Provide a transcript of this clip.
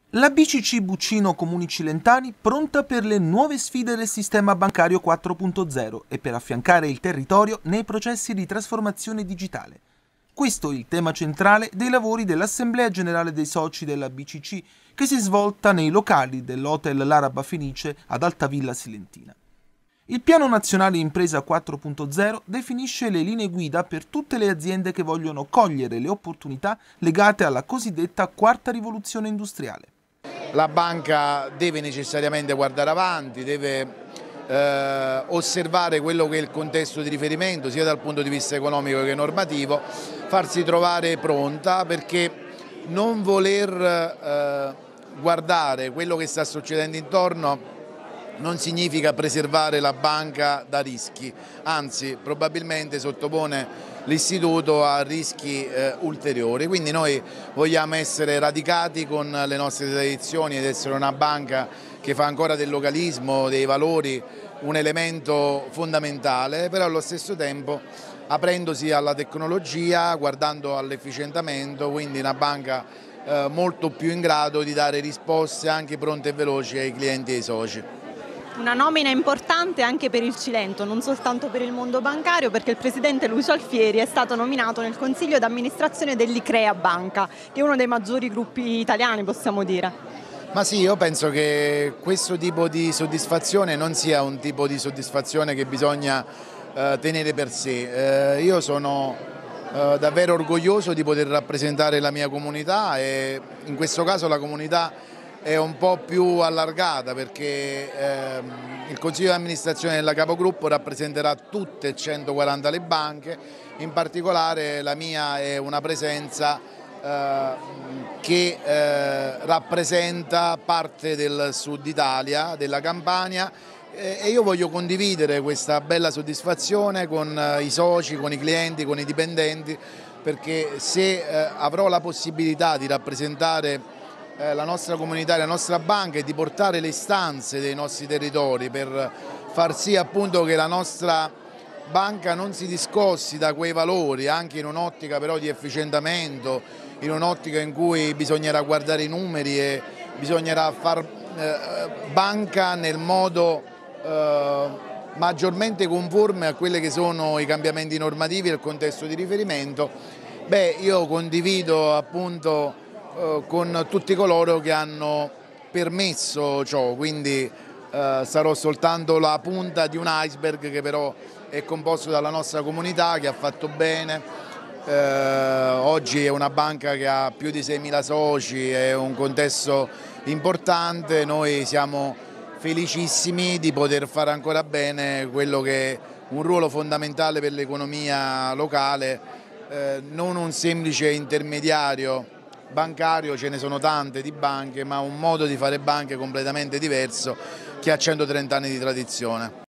La BCC Buccino Comuni Cilentani pronta per le nuove sfide del sistema bancario 4.0 e per affiancare il territorio nei processi di trasformazione digitale. Questo è il tema centrale dei lavori dell'Assemblea Generale dei Soci della BCC che si è svolta nei locali dell'Hotel L'Araba Fenice ad Altavilla Silentina. Il Piano Nazionale Impresa 4.0 definisce le linee guida per tutte le aziende che vogliono cogliere le opportunità legate alla cosiddetta quarta rivoluzione industriale. La banca deve necessariamente guardare avanti, deve osservare quello che è il contesto di riferimento sia dal punto di vista economico che normativo, farsi trovare pronta, perché non voler guardare quello che sta succedendo intorno non significa preservare la banca da rischi, anzi probabilmente sottopone l'istituto a rischi ulteriori. Quindi noi vogliamo essere radicati con le nostre tradizioni ed essere una banca che fa ancora del localismo, dei valori, un elemento fondamentale, però allo stesso tempo aprendosi alla tecnologia, guardando all'efficientamento, quindi una banca molto più in grado di dare risposte anche pronte e veloci ai clienti e ai soci. Una nomina importante anche per il Cilento, non soltanto per il mondo bancario, perché il presidente Lucio Alfieri è stato nominato nel consiglio d'amministrazione dell'Icrea Banca, che è uno dei maggiori gruppi italiani, possiamo dire. Ma sì, io penso che questo tipo di soddisfazione non sia un tipo di soddisfazione che bisogna tenere per sé. Io sono davvero orgoglioso di poter rappresentare la mia comunità e in questo caso la comunità è un po' più allargata, perché il Consiglio di amministrazione della Capogruppo rappresenterà tutte e 140 le banche, in particolare la mia è una presenza che rappresenta parte del sud Italia, della Campania, e io voglio condividere questa bella soddisfazione con i soci, con i clienti, con i dipendenti, perché se avrò la possibilità di rappresentare la nostra comunità, la nostra banca e di portare le istanze dei nostri territori per far sì appunto che la nostra banca non si discosti da quei valori, anche in un'ottica però di efficientamento, in un'ottica in cui bisognerà guardare i numeri e bisognerà far banca nel modo maggiormente conforme a quelli che sono i cambiamenti normativi e il contesto di riferimento. Io condivido appunto con tutti coloro che hanno permesso ciò, quindi sarò soltanto la punta di un iceberg che però è composto dalla nostra comunità, che ha fatto bene. Oggi è una banca che ha più di 6.000 soci, è un contesto importante, noi siamo felicissimi di poter fare ancora bene quello che è un ruolo fondamentale per l'economia locale, non un semplice intermediario bancario, ce ne sono tante di banche, ma un modo di fare banche completamente diverso che ha 130 anni di tradizione.